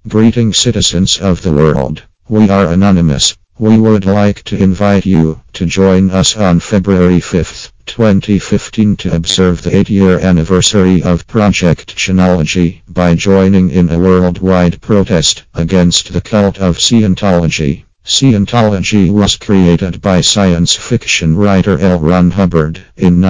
Greetings, citizens of the world. We are Anonymous. We would like to invite you to join us on February 5th, 2015 to observe the 8-year anniversary of Project Chanology by joining in a worldwide protest against the cult of Scientology. Scientology was created by science fiction writer L. Ron Hubbard in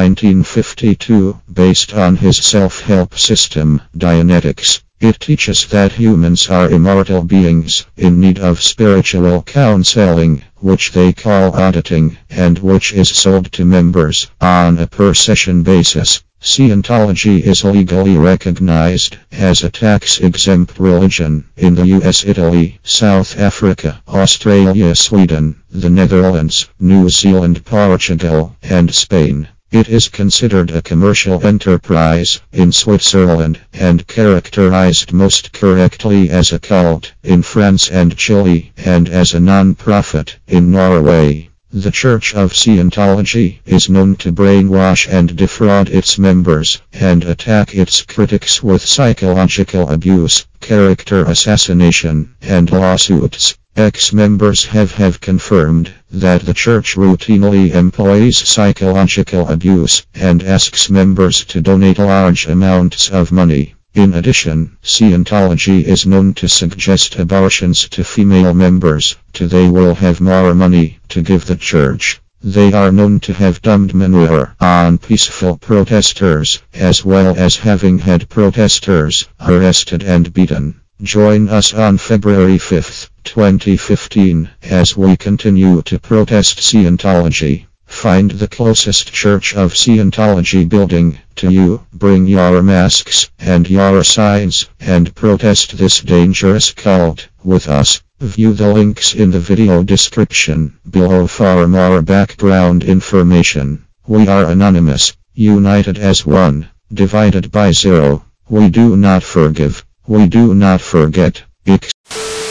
1952 based on his self-help system, Dianetics. It teaches that humans are immortal beings in need of spiritual counseling, which they call auditing, and which is sold to members on a per-session basis. Scientology is legally recognized as a tax-exempt religion in the US, Italy, South Africa, Australia, Sweden, the Netherlands, New Zealand, Portugal, and Spain. It is considered a commercial enterprise in Switzerland and characterized most correctly as a cult in France and Chile and as a non-profit in Norway. The Church of Scientology is known to brainwash and defraud its members and attack its critics with psychological abuse, character assassination, and lawsuits. Ex-members have confirmed that the church routinely employs psychological abuse and asks members to donate large amounts of money. In addition, Scientology is known to suggest abortions to female members, they will have more money to give the church. They are known to have dumped manure on peaceful protesters, as well as having had protesters arrested and beaten. Join us on February 5th, 2015, as we continue to protest Scientology. Find the closest Church of Scientology building to you, bring your masks and your signs, and protest this dangerous cult with us. View the links in the video description below for more background information. We are Anonymous, united as one, divided by zero. We do not forgive. We do not forget.